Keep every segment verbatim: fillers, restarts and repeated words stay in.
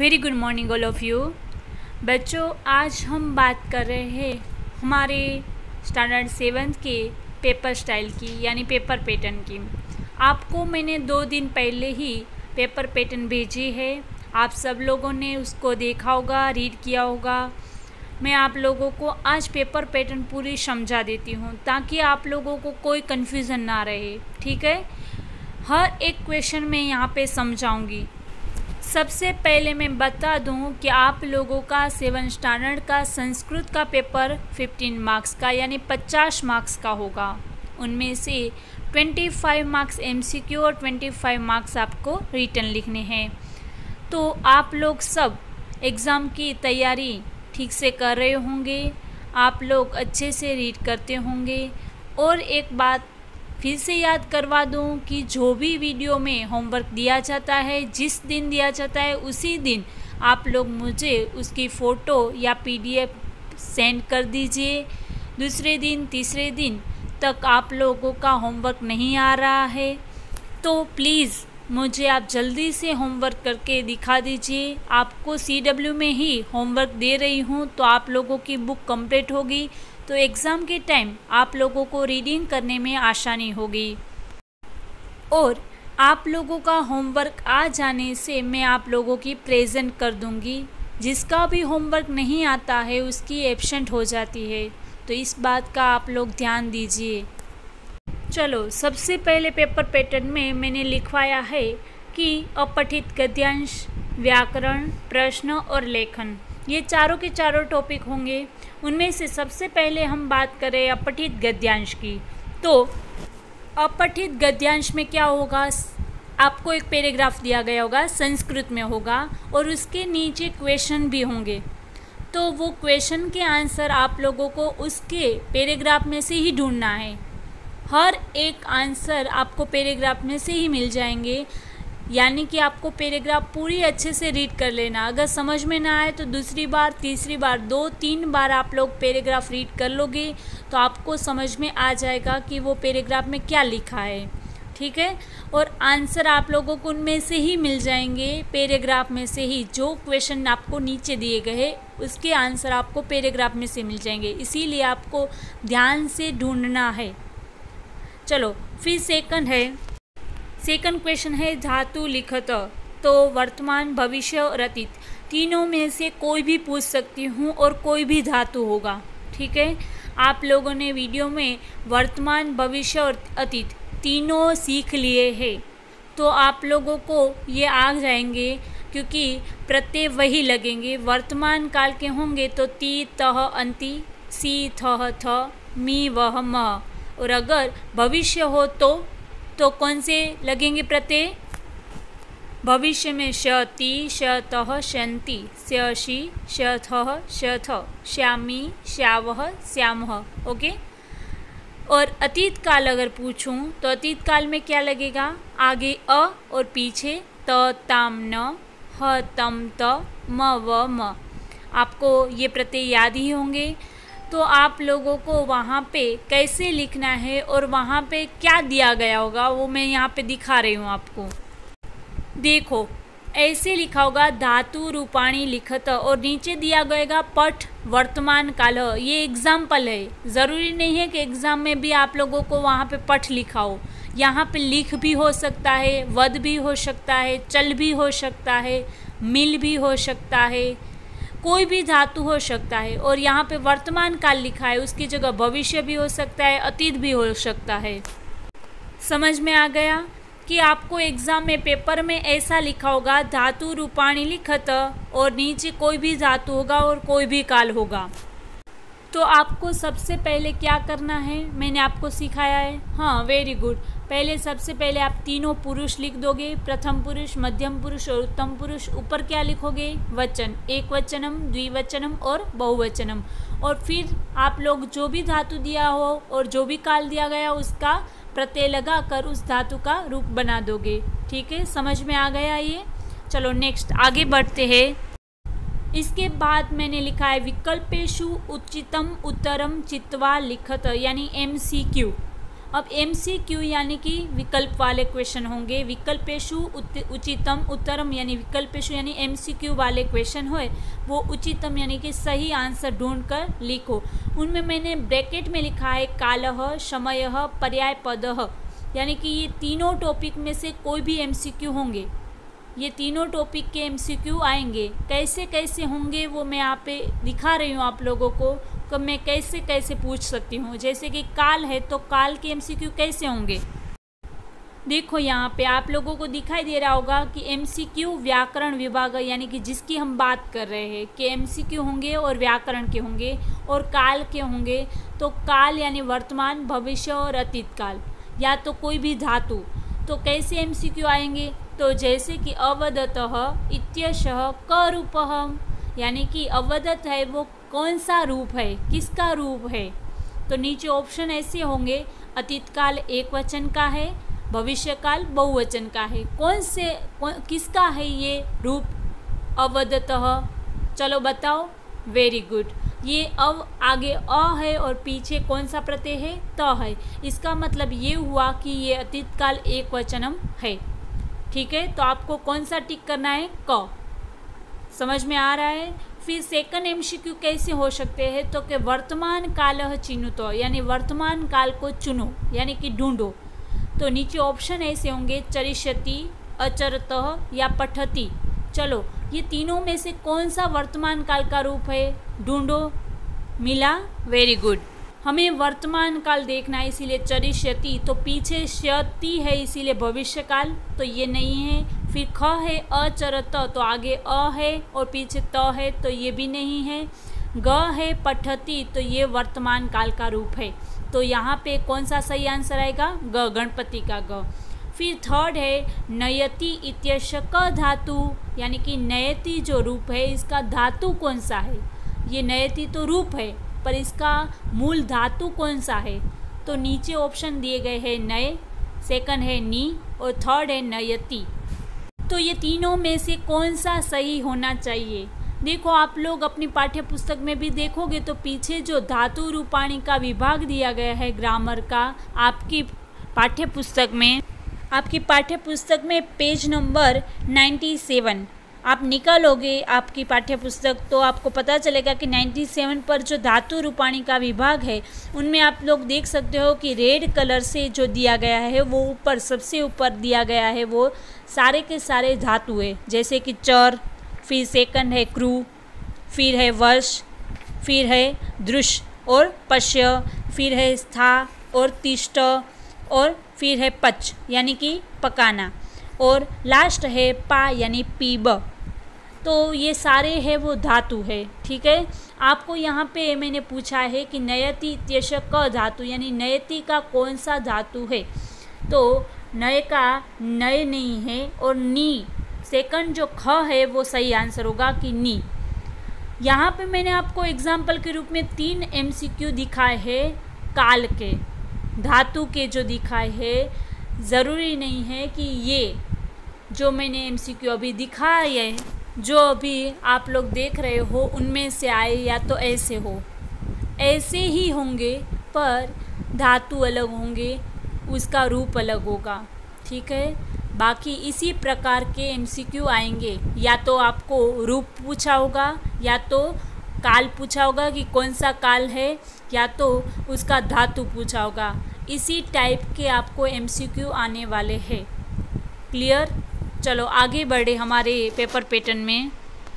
Very good morning all of you. बच्चों, आज हम बात कर रहे हैं हमारे स्टैंडर्ड सेवन्थ के पेपर स्टाइल की, यानी पेपर पैटर्न की। आपको मैंने दो दिन पहले ही पेपर पैटर्न भेजी है। आप सब लोगों ने उसको देखा होगा, रीड किया होगा। मैं आप लोगों को आज पेपर पैटर्न पूरी समझा देती हूँ ताकि आप लोगों को कोई कन्फ्यूज़न ना रहे। ठीक है, हर एक क्वेश्चन मैं यहाँ पे समझाऊँगी। सबसे पहले मैं बता दूं कि आप लोगों का सेवन स्टैंडर्ड का संस्कृत का पेपर पंद्रह मार्क्स का यानी पचास मार्क्स का होगा। उनमें से पच्चीस मार्क्स एमसीक्यू और पच्चीस मार्क्स आपको रिटन लिखने हैं। तो आप लोग सब एग्ज़ाम की तैयारी ठीक से कर रहे होंगे, आप लोग अच्छे से रीड करते होंगे। और एक बात फिर से याद करवा दूं कि जो भी वीडियो में होमवर्क दिया जाता है, जिस दिन दिया जाता है उसी दिन आप लोग मुझे उसकी फ़ोटो या पीडीएफ सेंड कर दीजिए। दूसरे दिन तीसरे दिन तक आप लोगों का होमवर्क नहीं आ रहा है तो प्लीज़ मुझे आप जल्दी से होमवर्क करके दिखा दीजिए। आपको सीडब्ल्यू में ही होमवर्क दे रही हूँ तो आप लोगों की बुक कंप्लीट होगी तो एग्ज़ाम के टाइम आप लोगों को रीडिंग करने में आसानी होगी। और आप लोगों का होमवर्क आ जाने से मैं आप लोगों की प्रेजेंट कर दूंगी। जिसका भी होमवर्क नहीं आता है उसकी एब्सेंट हो जाती है, तो इस बात का आप लोग ध्यान दीजिए। चलो, सबसे पहले पेपर पैटर्न में मैंने लिखवाया है कि अपठित गद्यांश, व्याकरण, प्रश्न और लेखन, ये चारों के चारों टॉपिक होंगे। उनमें से सबसे पहले हम बात करें अपठित गद्यांश की। तो अपठित गद्यांश में क्या होगा, आपको एक पैराग्राफ दिया गया होगा, संस्कृत में होगा और उसके नीचे क्वेश्चन भी होंगे। तो वो क्वेश्चन के आंसर आप लोगों को उसके पैराग्राफ में से ही ढूंढना है। हर एक आंसर आपको पैराग्राफ में से ही मिल जाएंगे, यानी कि आपको पैराग्राफ पूरी अच्छे से रीड कर लेना। अगर समझ में ना आए तो दूसरी बार, तीसरी बार, दो तीन बार आप लोग पैराग्राफ रीड कर लोगे तो आपको समझ में आ जाएगा कि वो पैराग्राफ में क्या लिखा है। ठीक है, और आंसर आप लोगों को उनमें से ही मिल जाएंगे, पैराग्राफ में से ही। जो क्वेश्चन आपको नीचे दिए गए उसके आंसर आपको पैराग्राफ में से मिल जाएंगे, इसीलिए आपको ध्यान से ढूंढना है। चलो, फिर सेकंड है, सेकंड क्वेश्चन है धातु लिखत। तो वर्तमान, भविष्य और अतीत, तीनों में से कोई भी पूछ सकती हूँ और कोई भी धातु होगा। ठीक है, आप लोगों ने वीडियो में वर्तमान, भविष्य और अतीत तीनों सीख लिए हैं तो आप लोगों को ये आ जाएंगे क्योंकि प्रत्यय वही लगेंगे। वर्तमान काल के होंगे तो ती, तह, अंति, सी, थह, थ, मी, वह, मह। और अगर भविष्य हो तो तो कौन से लगेंगे प्रत्यय? भविष्य में श, ती, श, तह, शंति, स्य, शी, श, थह, श, थ, श्यामी, श्यावह, श्यामह। ओके। और अतीत काल अगर पूछूं तो अतीत काल में क्या लगेगा? आगे अ और पीछे त, ताम, न, ह, तम, त, म, व, म। आपको ये प्रत्यय याद ही होंगे। तो आप लोगों को वहाँ पे कैसे लिखना है और वहाँ पे क्या दिया गया होगा वो मैं यहाँ पे दिखा रही हूँ आपको। देखो, ऐसे लिखा होगा धातु रूपाणी लिखत और नीचे दिया गएगा पठ वर्तमान काल। ये एग्जाम्पल है, ज़रूरी नहीं है कि एग्ज़ाम में भी आप लोगों को वहाँ पे पठ लिखा हो। यहाँ पे लिख भी हो सकता है, वध भी हो सकता है, चल भी हो सकता है, मिल भी हो सकता है, कोई भी धातु हो सकता है। और यहाँ पे वर्तमान काल लिखा है, उसकी जगह भविष्य भी हो सकता है, अतीत भी हो सकता है। समझ में आ गया कि आपको एग्ज़ाम में पेपर में ऐसा लिखा होगा धातु रूपाणी लिखत और नीचे कोई भी धातु होगा और कोई भी काल होगा। तो आपको सबसे पहले क्या करना है मैंने आपको सिखाया है। हाँ, वेरी गुड। पहले सबसे पहले आप तीनों पुरुष लिख दोगे, प्रथम पुरुष, मध्यम पुरुष और उत्तम पुरुष। ऊपर क्या लिखोगे? वचन, एक वचनम, द्विवचनम और बहुवचनम। और फिर आप लोग जो भी धातु दिया हो और जो भी काल दिया गया उसका प्रत्यय लगा कर उस धातु का रूप बना दोगे। ठीक है, समझ में आ गया ये? चलो नेक्स्ट आगे बढ़ते हैं। इसके बाद मैंने लिखा है विकल्पेषु उचितम उत्तरम चित्वा लिखत, यानी एम सी क्यू। अब एम सी क्यू यानी कि विकल्प वाले क्वेश्चन होंगे। विकल्पेशु उचितम उत्तरम यानी विकल्पेशु यानी एम सी क्यू वाले क्वेश्चन होए वो उचितम यानी कि सही आंसर ढूंढ कर लिखो। उनमें मैंने ब्रैकेट में लिखा है कालः, समयः, पर्याय पदः, यानी कि ये तीनों टॉपिक में से कोई भी एम सी क्यू होंगे। ये तीनों टॉपिक के एम सी क्यू आएंगे। कैसे कैसे होंगे वो मैं यहाँ पे दिखा रही हूँ आप लोगों को कि मैं कैसे कैसे पूछ सकती हूँ। जैसे कि काल है तो काल के एम सी क्यू कैसे होंगे। देखो यहाँ पे आप लोगों को दिखाई दे रहा होगा कि एम सी क्यू व्याकरण विभाग यानी कि जिसकी हम बात कर रहे हैं कि एम सी क्यू होंगे और व्याकरण के होंगे और काल के होंगे। तो काल यानी वर्तमान, भविष्य और अतीत काल, या तो कोई भी धातु। तो कैसे एम सी क्यू आएंगे, तो जैसे कि अवदतः इत्यशः क रूपः, यानी कि अवदत है वो कौन सा रूप है, किसका रूप है। तो नीचे ऑप्शन ऐसे होंगे, अतीत काल एक वचन का है, भविष्य काल बहुवचन का है। कौन से कौन, किसका है ये रूप अवदतः, चलो बताओ। Very good. ये अव आगे अ है और पीछे कौन सा प्रत्यय है, त है। इसका मतलब ये हुआ कि ये अतीत काल एक वचनम है। ठीक है, तो आपको कौन सा टिक करना है, क। समझ में आ रहा है। फिर सेकंड एमसीक्यू कैसे हो सकते हैं, तो कि वर्तमान कालः चिनुतो यानी वर्तमान काल को चुनो यानी कि ढूंढो। तो नीचे ऑप्शन ऐसे होंगे, चरिष्यति, अचरतः या पठति। चलो ये तीनों में से कौन सा वर्तमान काल का रूप है, ढूंढो। मिला, वेरी गुड। हमें वर्तमान काल देखना है इसीलिए चरिष्यति, तो पीछे श्यति है इसीलिए भविष्य काल, तो ये नहीं है। फिर ख है अचरत, तो आगे अ है और पीछे त है, तो ये भी नहीं है। ग है पठति, तो ये वर्तमान काल का रूप है। तो यहाँ पे कौन सा सही आंसर आएगा, ग, गणपति का ग। फिर थर्ड है नयति इत्यस्य क धातु, यानी कि नयति जो रूप है इसका धातु कौन सा है। ये नयति तो रूप है पर इसका मूल धातु कौन सा है। तो नीचे ऑप्शन दिए गए हैं नय, सेकंड है नी और थर्ड है नयति। तो ये तीनों में से कौन सा सही होना चाहिए। देखो आप लोग अपनी पाठ्य पुस्तक में भी देखोगे तो पीछे जो धातु रूपाणी का विभाग दिया गया है ग्रामर का, आपकी पाठ्य पुस्तक में आपकी पाठ्य पुस्तक में पेज नंबर सत्तानवे आप निकालोगे आपकी पाठ्य पुस्तक, तो आपको पता चलेगा कि सत्तानवे पर जो धातु रूपाणी का विभाग है उनमें आप लोग देख सकते हो कि रेड कलर से जो दिया गया है वो ऊपर सबसे ऊपर दिया गया है वो सारे के सारे धातु है। जैसे कि चर, फिर सेकंड है क्रू, फिर है वर्ष, फिर है दृश्य और पश्य, फिर है स्था और तिष्ठ और फिर है पच यानी कि पकाना और लास्ट है पा यानी पीब। तो ये सारे है वो धातु है। ठीक है, आपको यहाँ पे मैंने पूछा है कि नयति इत्यस्य क धातु यानी नयति का कौन सा धातु है। तो नय का नय नहीं है और नी, सेकंड जो ख है वो सही आंसर होगा कि नी। यहाँ पे मैंने आपको एग्जाम्पल के रूप में तीन एमसीक्यू दिखाए हैं काल के, धातु के जो दिखाए हैं। ज़रूरी नहीं है कि ये जो मैंने एमसीक्यू अभी दिखाया है, जो अभी आप लोग देख रहे हो उनमें से आए या तो ऐसे हो, ऐसे ही होंगे पर धातु अलग होंगे, उसका रूप अलग होगा। ठीक है, बाकी इसी प्रकार के एमसीक्यू आएंगे। या तो आपको रूप पूछा होगा, या तो काल पूछा होगा कि कौन सा काल है, या तो उसका धातु पूछा होगा। इसी टाइप के आपको एमसीक्यू आने वाले हैं। क्लियर? चलो आगे बढ़े हमारे पेपर पैटर्न में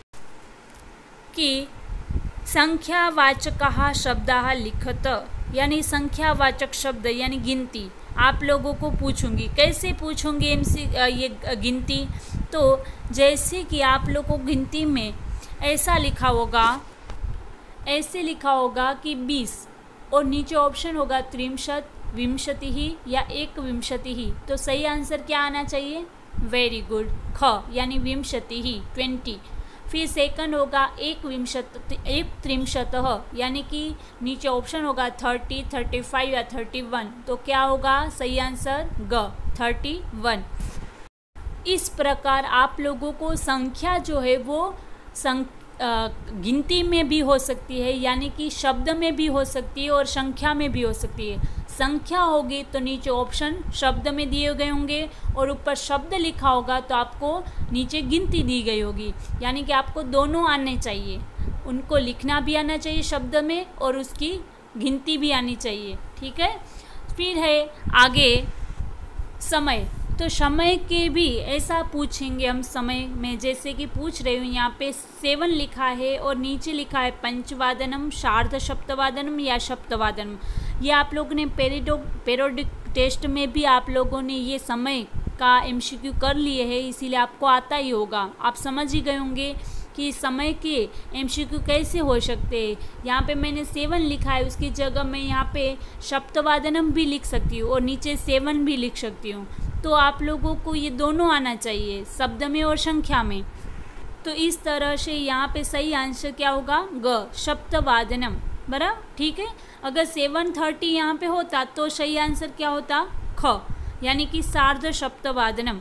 कि संख्यावाचकः शब्दः लिखत, यानी संख्यावाचक शब्द यानी गिनती आप लोगों को पूछूंगी। कैसे पूछूंगी एमसी ये गिनती, तो जैसे कि आप लोगों को गिनती में ऐसा लिखा होगा, ऐसे लिखा होगा कि बीस और नीचे ऑप्शन होगा त्रिंशत, विंशति ही या एक विंशति ही। तो सही आंसर क्या आना चाहिए? वेरी गुड, ख यानी विंशति ही, ट्वेंटी। फिर सेकंड होगा एक विंशत एक त्रिंशतः, यानी कि नीचे ऑप्शन होगा थर्टी, थर्टी फाइव या थर्टी वन। तो क्या होगा सही आंसर? ग, थर्टी वन। इस प्रकार आप लोगों को संख्या जो है वो संख गिनती में भी हो सकती है, यानी कि शब्द में भी हो सकती है और संख्या में भी हो सकती है। संख्या होगी तो नीचे ऑप्शन शब्द में दिए गए होंगे और ऊपर शब्द लिखा होगा तो आपको नीचे गिनती दी गई होगी। यानी कि आपको दोनों आने चाहिए, उनको लिखना भी आना चाहिए शब्द में और उसकी गिनती भी आनी चाहिए। ठीक है, फिर है आगे समय। तो समय के भी ऐसा पूछेंगे हम समय में, जैसे कि पूछ रही हूँ यहाँ पे सेवन लिखा है और नीचे लिखा है पंचवादनम, शार्ध सप्तवादनम या सप्तवादनम। ये आप लोगों ने पेरिडो पेरोडिक टेस्ट में भी आप लोगों ने ये समय का एमसीक्यू कर लिए है, इसीलिए आपको आता ही होगा। आप समझ ही गए होंगे कि समय के एमसीक्यू कैसे हो सकते हैं। यहाँ पे मैंने सेवन लिखा है, उसकी जगह मैं यहाँ पे सप्तवादनम भी लिख सकती हूँ और नीचे सेवन भी लिख सकती हूँ। तो आप लोगों को ये दोनों आना चाहिए, शब्द में और संख्या में। तो इस तरह से यहाँ पे सही आंसर क्या होगा, ग, सप्तवादनम। बराबर, ठीक है। अगर सेवन थर्टी यहाँ पे होता तो सही आंसर क्या होता, ख, यानी कि सार्ध सप्तवादनम।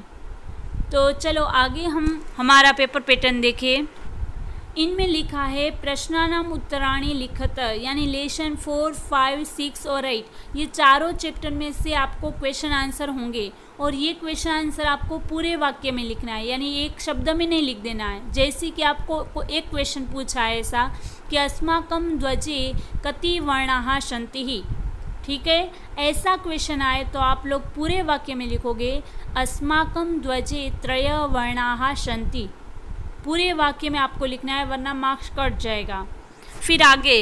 तो चलो आगे हम हमारा पेपर पैटर्न देखें। इनमें लिखा है प्रश्नानाम उत्तराणी लिखत, यानी लेसन फोर फाइव सिक्स और एट, ये चारों चैप्टर में से आपको क्वेश्चन आंसर होंगे और ये क्वेश्चन आंसर आपको पूरे वाक्य में लिखना है, यानी एक शब्द में नहीं लिख देना है। जैसे कि आपको एक क्वेश्चन पूछा है ऐसा कि अस्माकं ध्वजे कति वर्णाः सन्ति, ठीक है, ऐसा क्वेश्चन आए तो आप लोग पूरे वाक्य में लिखोगे अस्माकं ध्वजे त्रय वर्णाः सन्ति। पूरे वाक्य में आपको लिखना है वरना मार्क्स कट जाएगा। फिर आगे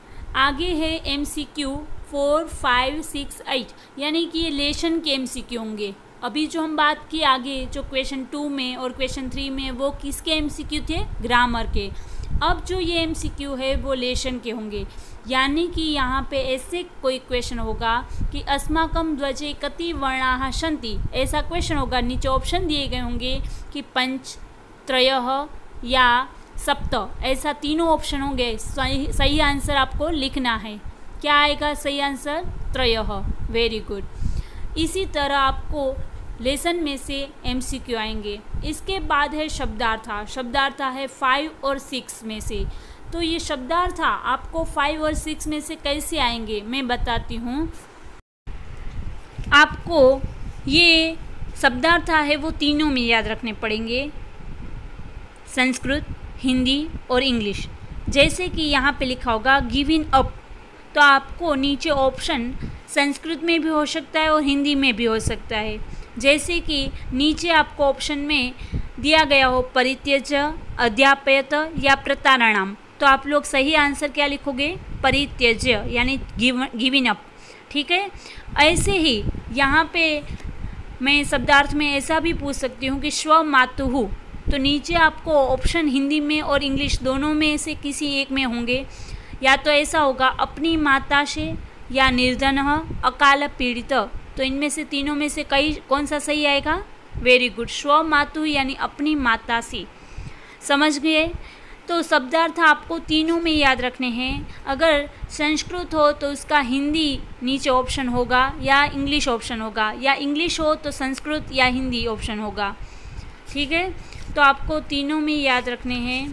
आगे है M C Q four five six eight, यानी कि ये लेशन के एम सी क्यू होंगे। अभी जो हम बात की आगे जो क्वेश्चन टू में और क्वेश्चन थ्री में वो किसके एम सी क्यू थे, ग्रामर के। अब जो ये एम सी क्यू है वो लेशन के होंगे, यानी कि यहाँ पे ऐसे कोई क्वेश्चन होगा कि अस्माकं ध्वजे कति वर्णाः सन्ति, ऐसा क्वेश्चन होगा। नीचे ऑप्शन दिए गए होंगे कि पंच, त्रयः या सप्त, ऐसा तीनों ऑप्शन होंगे। सही सही आंसर आपको लिखना है। क्या आएगा सही आंसर, त्रयः। Very good. इसी तरह आपको लेसन में से एमसीक्यू आएंगे। इसके बाद है शब्दार्था। शब्दार्था है फाइव और सिक्स में से। तो ये शब्दार्था आपको फाइव और सिक्स में से कैसे आएंगे मैं बताती हूँ। आपको ये शब्दार्था है वो तीनों में याद रखने पड़ेंगे, संस्कृत, हिंदी और इंग्लिश। जैसे कि यहाँ पे लिखा होगा गिविंग अप, तो आपको नीचे ऑप्शन संस्कृत में भी हो सकता है और हिंदी में भी हो सकता है। जैसे कि नीचे आपको ऑप्शन में दिया गया हो परित्यज्य, अध्यापयत या प्रतारणाम, तो आप लोग सही आंसर क्या लिखोगे, परित्यज्य, यानी गिविंग अप। ठीक है। ऐसे ही यहाँ पे मैं शब्दार्थ में ऐसा भी पूछ सकती हूँ कि स्व मातुः, तो नीचे आपको ऑप्शन हिंदी में और इंग्लिश दोनों में से किसी एक में होंगे। या तो ऐसा होगा अपनी माता से या निर्धनः, अकाल पीड़ित, तो इनमें से तीनों में से कई कौन सा सही आएगा, वेरी गुड, स्व मातुः यानी अपनी माता से। समझ गए। तो शब्दार्थ आपको तीनों में याद रखने हैं। अगर संस्कृत हो तो उसका हिंदी नीचे ऑप्शन होगा या इंग्लिश ऑप्शन होगा, या इंग्लिश हो तो संस्कृत या हिंदी ऑप्शन होगा। ठीक है। तो आपको तीनों में याद रखने हैं।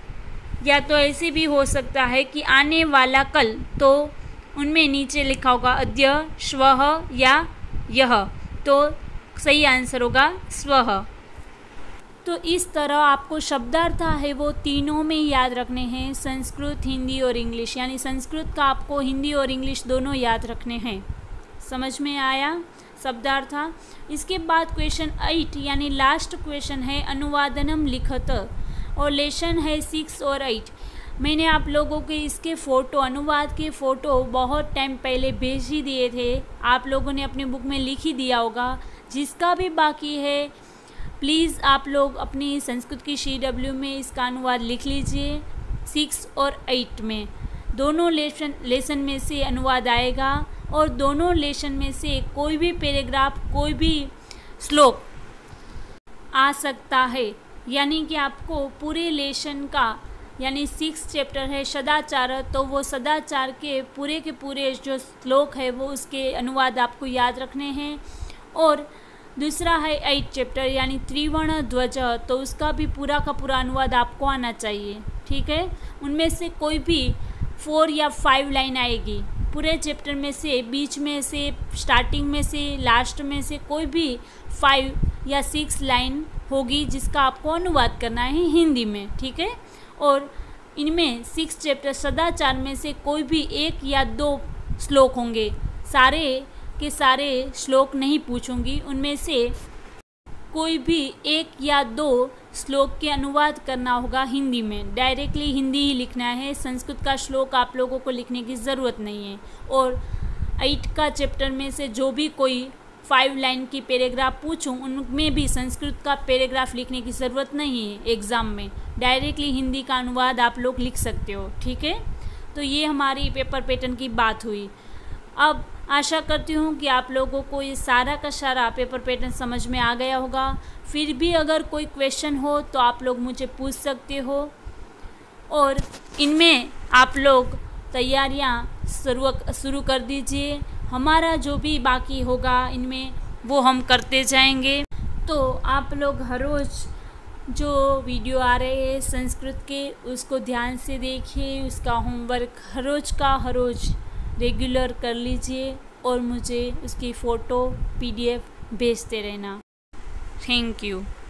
या तो ऐसे भी हो सकता है कि आने वाला कल, तो उनमें नीचे लिखा होगा अद्य, श्वः या यह, तो सही आंसर होगा स्वः। तो इस तरह आपको शब्दार्थ है वो तीनों में याद रखने हैं, संस्कृत, हिंदी और इंग्लिश। यानी संस्कृत का आपको हिंदी और इंग्लिश दोनों याद रखने हैं। समझ में आया शब्दार्थ। इसके बाद क्वेश्चन एट यानी लास्ट क्वेश्चन है अनुवादनम लिखत, और लेसन है सिक्स और एट। मैंने आप लोगों के इसके फ़ोटो, अनुवाद के फ़ोटो बहुत टाइम पहले भेज ही दिए थे, आप लोगों ने अपनी बुक में लिख ही दिया होगा। जिसका भी बाकी है प्लीज़ आप लोग अपनी संस्कृत की सी डब्ल्यू में इसका अनुवाद लिख लीजिए। सिक्स और एट में दोनों लेसन लेसन में से अनुवाद आएगा, और दोनों लेसन में से कोई भी पैराग्राफ, कोई भी श्लोक आ सकता है। यानी कि आपको पूरे लेसन का, यानी सिक्स चैप्टर है सदाचार, तो वो सदाचार के पूरे के पूरे जो श्लोक है वो उसके अनुवाद आपको याद रखने हैं। और दूसरा है एट चैप्टर यानी त्रिवर्ण ध्वज, तो उसका भी पूरा का पूरा अनुवाद आपको आना चाहिए। ठीक है। उनमें से कोई भी फोर या फाइव लाइन आएगी, पूरे चैप्टर में से बीच में से, स्टार्टिंग में से, लास्ट में से कोई भी फाइव या सिक्स लाइन होगी जिसका आपको अनुवाद करना है हिंदी में, ठीक है। और इनमें सिक्स चैप्टर सदाचार में से कोई भी एक या दो श्लोक होंगे, सारे के सारे श्लोक नहीं पूछूंगी, उनमें से कोई भी एक या दो श्लोक के अनुवाद करना होगा हिंदी में, डायरेक्टली हिंदी ही लिखना है। संस्कृत का श्लोक आप लोगों को लिखने की ज़रूरत नहीं है। और एट का चैप्टर में से जो भी कोई फाइव लाइन की पैराग्राफ पूछूं उनमें भी संस्कृत का पैराग्राफ लिखने की ज़रूरत नहीं है एग्ज़ाम में, डायरेक्टली हिंदी का अनुवाद आप लोग लिख सकते हो, ठीक है। तो ये हमारी पेपर पैटर्न की बात हुई। अब आशा करती हूँ कि आप लोगों को ये सारा का सारा पेपर पैटर्न समझ में आ गया होगा। फिर भी अगर कोई क्वेश्चन हो तो आप लोग मुझे पूछ सकते हो, और इनमें आप लोग तैयारियाँ शुरू शुरू कर दीजिए। हमारा जो भी बाकी होगा इनमें वो हम करते जाएंगे। तो आप लोग हर रोज़ जो वीडियो आ रहे हैं संस्कृत के उसको ध्यान से देखिए, उसका होमवर्क हर रोज़ का हर रोज़ रेगुलर कर लीजिए और मुझे उसकी फ़ोटो पीडीएफ भेजते रहना। Thank you.